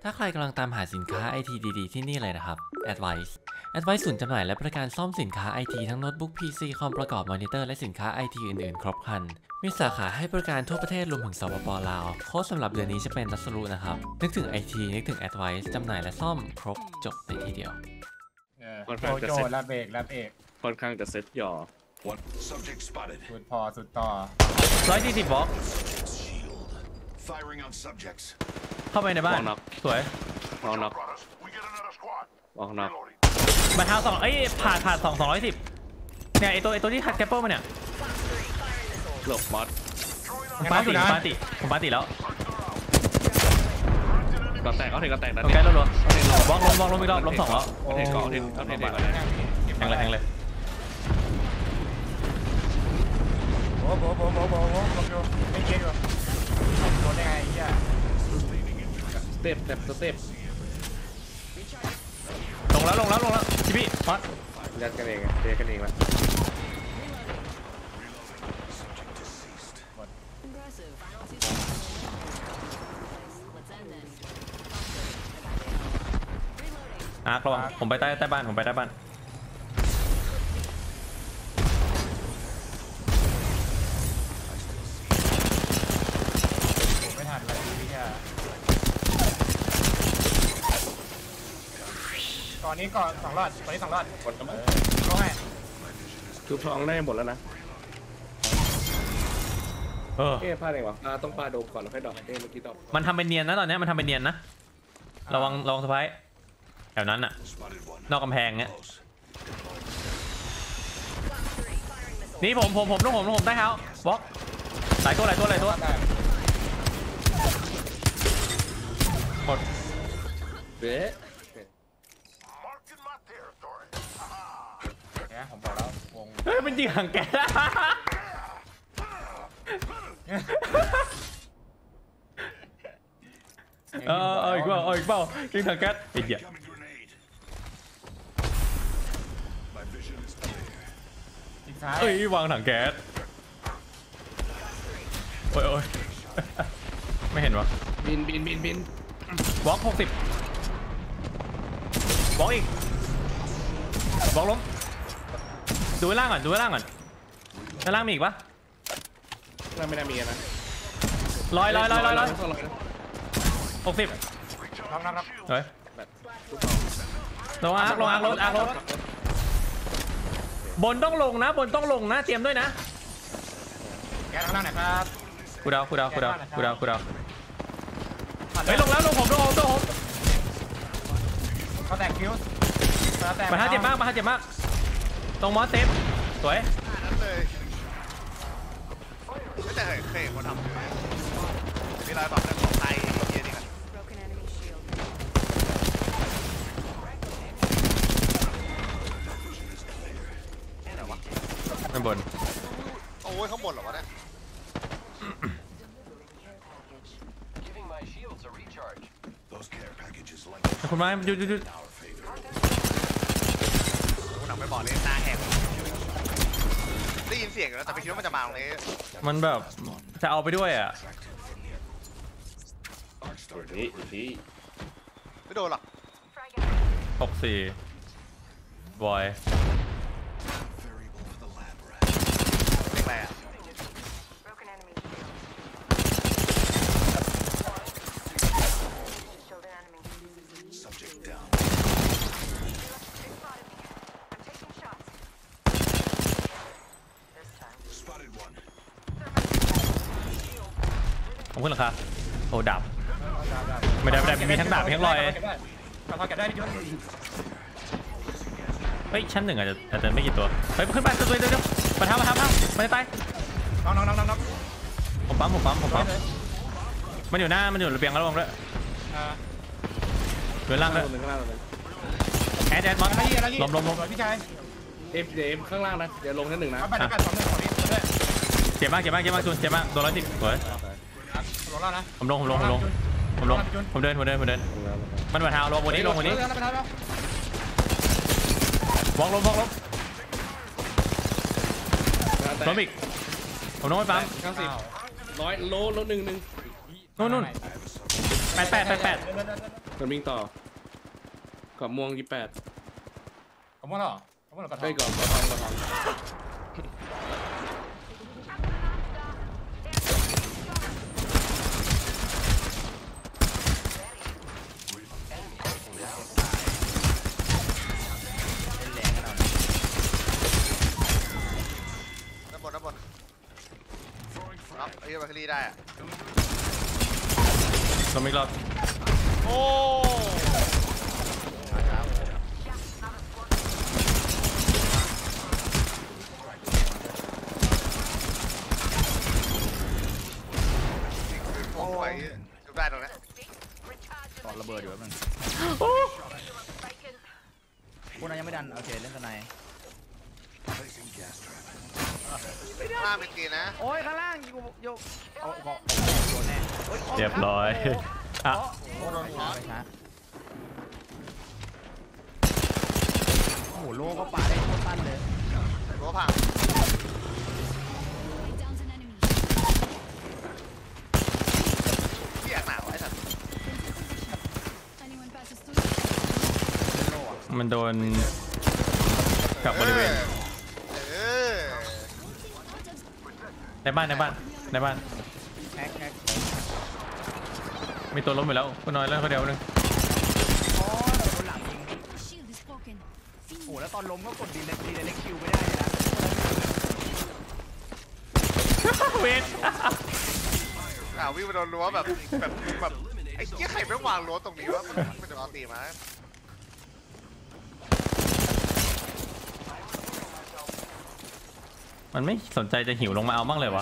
ถ้าใครกำลังตามหาสินค้า IT ดีๆที่นี่เลยนะครับ Advice ศูนย์จำหน่ายและบริการซ่อมสินค้า IT ทั้งโน้ตบุ๊ก PC คอมประกอบมอนิเตอร์และสินค้า IT อื่นๆครบครันมีสาขาให้บริการทั่วประเทศรวมถึงสปป.ลาวโค้ดสำหรับเดือนนี้จะเป็นรัสรุนะครับนึกถึง IT นึกถึง Advice จำหน่ายและซ่อมครบจบในที่เดียวค่อนข้างจะเซ็ตรับเอกค่อนข้างจะเซ็ตหย่อสุดพอสุดต่อ 140บล็อกเข้าไปในบ้านสวยมองน็อกมองน็อกมาเท้า2ผ่าน210เนี่ยไอตัวที่คัดแคปเปิลมาเนี่ยหลบมอสผมปาติแล้วก็แตกเขาถึงก็แตกนะใกล้รัวๆบล็อกล้มอีกรอบล้ม2แล้วเทเกาะเทแทงเลยโอ้ไม่เก่งหรอโดนได้ไงเหี้ยสเต็ปลงแล้วชิบี้มอสยัดกันเองเทกันเองละระวังผมไปใต้บ้านไม่ทันเลยพี่ก่อนนี้ก่อน2 รอดตอนนี้2 รอดหมดแล้วเขาให้ทุบท้องได้หมดแล้วนะพลาดเองวะต้องปาโดมก่อนแล้วค่อยดอกเมื่อกี้ดอกมันทำเป็นเนียนนะตอนนี้มันทำเป็นเนียนนะระวังสไปร์แถวนั้นน่ะนอกกำแพงเนี้ยนี่ผมใต้เท้าบล็อกหลายตัวหมดเบ๊ะผมบอกแล้ววงเป็นจริงห่างแกอีกเปล่าจริงห่างแกไอ้เหี้ยวางถังแก๊สโอ้ยไม่เห็นวะบินบล็อก60บล็อกอีกบล็อกล้มดูล่างก่อนด้านล่างมีอีกปะไม่ได้มีนะลอย60เฮ้ยลงอาร์ครถบนต้องลงนะเตรียมด้วยนะแกข้างล่างไหนครับกูดาวเฮ้ยลงแล้วผมเขาแตกคิวมาเจ็บมากตรงมอสเซฟสวยไม่แต่เคยคนทำมีรอยบอกเรื่องของไทยเยอะดีกันข้างบนโอ้ยข้างบนเหรอวะเนี่ยคุณมาหยุดคุณหนังไปบอกเลยตาแหกได้ยินเสียงแล้วแต่ไม่คิดว่ามันจะมาตรงนี้มันแบบจะเอาไปด้วยอ่ะไม่โดนหรอก 64บอยอะไรอ่ะผมขึ้นหรอครับโอ้ดับไม่ได้มีทั้งดาบมีทั้งรอยเฮ้ยชั้น 1อาจจะไม่กี่ตัวเฮ้ยขึ้นไปตัวเดียวมาทำมันจะตายน้องผมปั๊มมันอยู่ระเบียงแล้วลงด้วยเดินล่างด้วยแอดมอนล้มพี่ชายเอ็มข้างล่างนะเดี๋ยวลงชั้น 1นะเจ็บมากจูนเจ็บมากโดน110สวยลงแล้วนะผมเดินมันมาเท้าลงบนนี้บล็อกล้มอีกผมต้องไปปั๊ม 90 100โล1นู่น 88 มันวิ่งต่อขอบม่วง28 ขโมยเหรอขโมยเหรอกระทใกล้งก่อนกระทองด้านบนรับไอ้เบอร์คลีได้อะล้มอีกรอบโอ้โอ้ยจุดได้ตรงนี้ต่อระเบิดอยู่แป๊บนึงพวกนั้นยังไม่ดันโอเคเล่นสไนห้าเป็นตีนะโอ้ยข้างล่างยิงกูโยกเอาโดนแน่เรียบร้อยอ่ะโอ้โดนหัวไปช้าโอ้โหโลก็ปาได้โคตรสั้นเลยรั้วพัง Down's an enemy. ที่อยากหนาวไอ้สัตว์ Anyone passes through? โลอ่ะมันโดนกับบริเวณเออในบ้านแฮกมีตัวล้มอยู่แล้วคุณน้อยแล้วคนเดียวนึงโอ้ยโดนหลังยิง Shield is broken. โอ้แล้วตอนล้มก็กดดีเล็กคิวไม่ได้เลยนะเวทวิ่งไปโดนรั้วแบบไอ้เกี้ยไข่ไม่วางรั้วตรงนี้วะมันจะเอาตีมามันไม่สนใจจะหิวลงมาเอาบ้างเลยวะ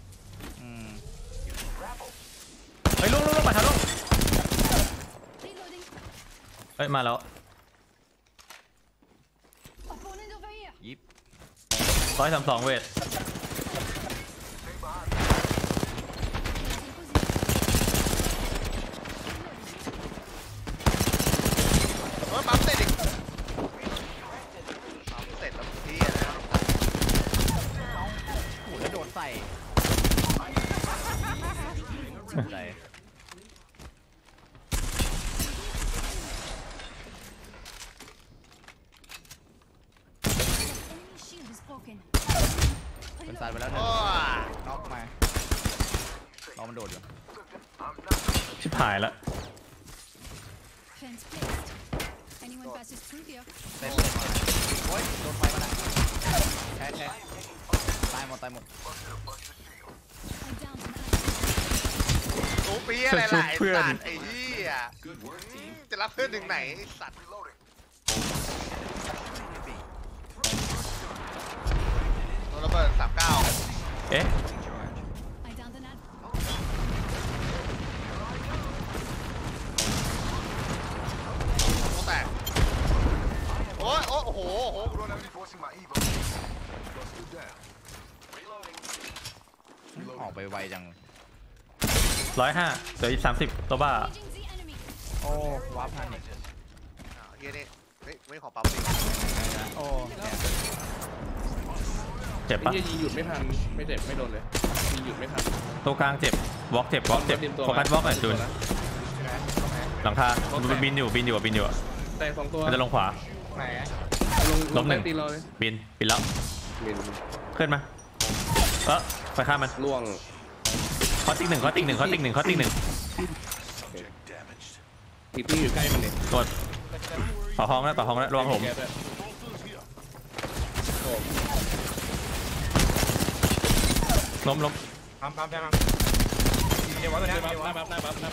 เฮ้ยลุงมาทางลุง Reloading. เฮ้ยมาแล้ว Opponent over here. ยิบ 132เวทปั๊มเสร็จอีกปั๊มเสร็จแล้วพี่นะโอ้แล้วโดนใส่ใจ Enemy shield is broken. เป็นตายไปแล้วหนึ่โอ้งน็อกมาน้องมันโดดอยู่ชิบหายละ Fence placed. Anyone passes through here? เต็มโอ้ยโดนไฟมาแล้วแค่ตายหมด I downed an enemy. โหปีอะไรล่ะไอ้สัตว์ไอ้เหี้ยจะรับเพื่อนถึงไหนไอ้สัตว์โดนระเบิด39 เอ๊ะ I downed an enemy. โอ้แตกโอ้ยโอ้โหโดนแล้วออกไปไวจัง 105เหลืออีก30ตัวบ้า Engaging the enemy. โอ้วาร์ปพันอีกเฮียนี่ไม่ขอปั๊มดิโอ้เนี่ยเจ็บไอ้ปะเหี้ยยิงหยุดไม่ทันไม่เจ็บไม่โดนเลยยิงหยุดไม่ทันตัวกลางเจ็บ วอล์กเจ็บ โฟกัสวอล์กหน่อยจูนหลังคาบินอยู่อะแต่2ตัวมันจะลงขวาไหนล้มหนึ่งใต้ตีนเราเลยบินแล้วมินขึ้นมาไปฆ่ามันล่วงคอติ๊กหนึ่งอีกที่อยู่ใกล้มันเนี่ยตัวต่อห้องแล้วระวังผมแก๊สอะโอ้ล้มปั๊มเดี๋ยววะตัวนี้หน้าเดี๋ยววะบัฟหน้าบัฟ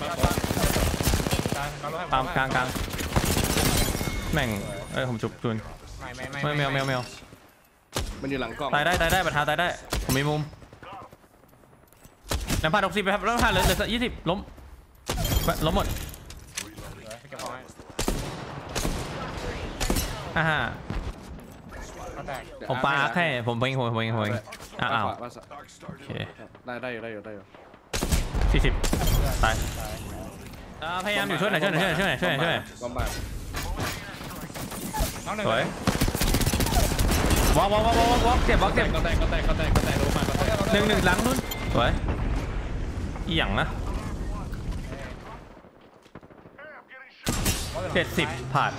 ตามกลางแม่งผมจุบจูนไม่แมวมันอยู่หลังกล่องตายได้ปัญหาตายได้ผมมีมุมน้ำผ่าน60ไปครับแล้วผ่านเหลือ20ล้มหมดผมปาแค่ผมเองอ้าว โอเคได้อยู่ 40ตายพยายามอยู่ช่วยหน่อยบอมบ้าสวยวอล์กเจ็บก็แตกลงมาก็แตกหนึ่งหลังนู้นสวยอีหยังนะ 70ผ่าน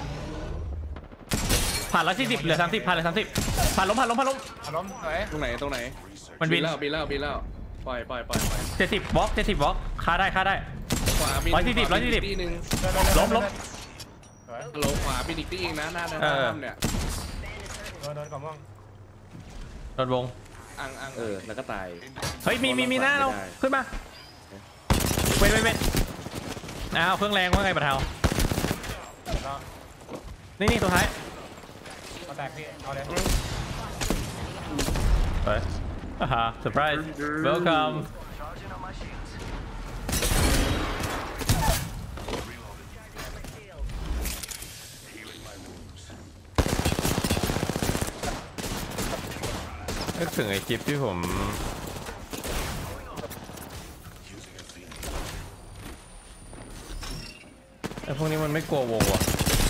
140เหลือ30ผ่านเลย30ผ่านล้มอารมณ์สวยตรงไหนมันบินบินแล้วปล่อย 70บล็อกฆ่าได้ขวาบิน 140 ตีนึงล้มฮัลโหลขวาบินอีกตีเองนะหน้าเนี่ยโดนกล่องม่วงโดนวงอังแล้วก็ตายเฮ้ยมีหน้าเราขึ้นมาเว้นอ้าวเครื่องแรงว่าไงปะเทานี่ตัวท้ายก็แตกพี่เอาเลยไปเซอร์ไพรส์ welcome นึกถึงไอ้คลิปที่ผมไอ้พวกนี้มันไม่กลัววงว่ะ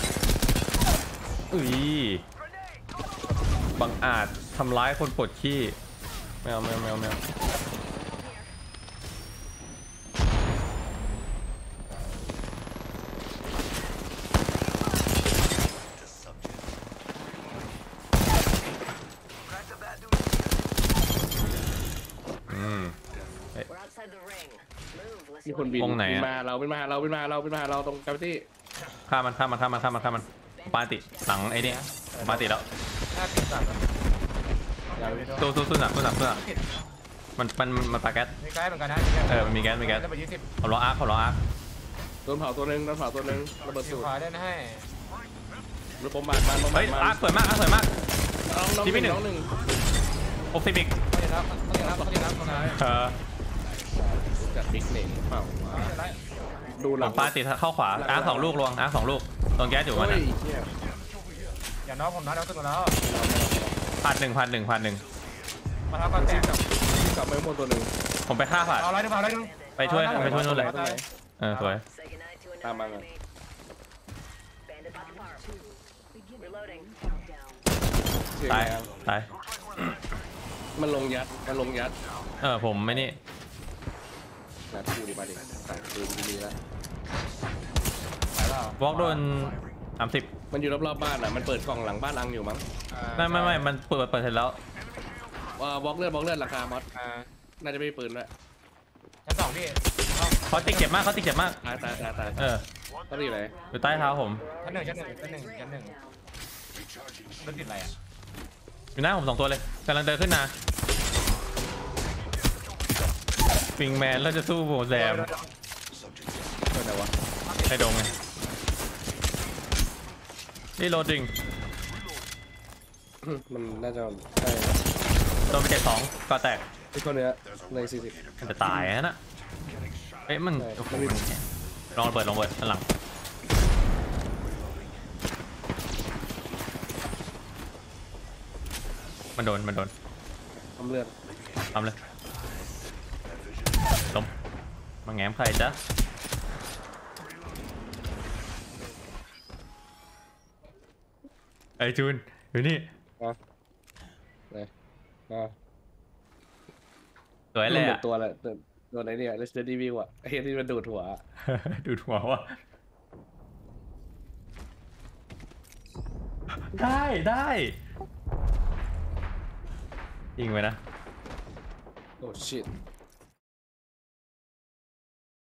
บังอาจทำร้ายคนปวดขี้ไม่เอามีคนบินมาเราตรงกราฟตี้ฆ่ามันปาติหลังไอ้นี่ปาติแล้วถ้าติดสัตว์สู้หนักมันปาแก๊สมีใกล้เหมือนกันนะมันมีแก๊สจะไป20 เขาล้ออาร์คโดนเผาตัวนึงระเบิดอยู่สูตขรวาเล่นให้ระบบบ้านเฮ้ยอาร์คสวยมากน้องหนึ่ง 60อีกเขาจะรับตรงนั้นจัดบิ๊กเน่งเปล่าดูหลังปาติเข้าขวาอาร์ค2 ลูกลวงอาร์ค2 ลูกตรงแก๊สอยู่มันอย่าน้องผมนะเราตึงแล้วผ่านหนึ่งมาทับก่อนแตกกลับไปหมดตัวนึงผมไปฆ่าผ่านเอาอะไรนึงไปช่วยนู่นเลยสวยตามมากันตายมันลงยัดผมไม่นี่นะดูดิมาดิสั่งดูดีแล้ววอล์กโดน30 มันอยู่รอบๆบ้านอ่ะมันเปิดกล่องหลังบ้านอังอยู่มั้งไม่มันเปิดเสร็จแล้วบล็อกเลือดราคามอสน่าจะไม่ปืนด้วยชั้น2พี่เขาติดเจ็บมากตายต้องอยู่ไหนอยู่ใต้เท้าผมชั้น1รถติดอะไรอ่ะอยู่หน้าผม2 ตัวเลยกำลังเดินขึ้นนะปิงแมนแล้วจะสู้โบแซมไหนวะไอ้ดงไงนี่โรดริงมันน่าจะใช่โดนไป72ก็แตกไอ้คนเนี้ยเลย40 มันจะตายนะมันลองระเบิดด้านหลังมันโดนทำเลือดทำเลยล้มมาแง้มใครจ๊ะไอจูนอยู่นี่สวยเลยอ่ะตัวอะไรตัวไหนเนี่ย Resident Evil อ่ะเฮ้ยที่มันดูดหัวดูดหัวว่ะได้ยิงไว้นะโอ้ shit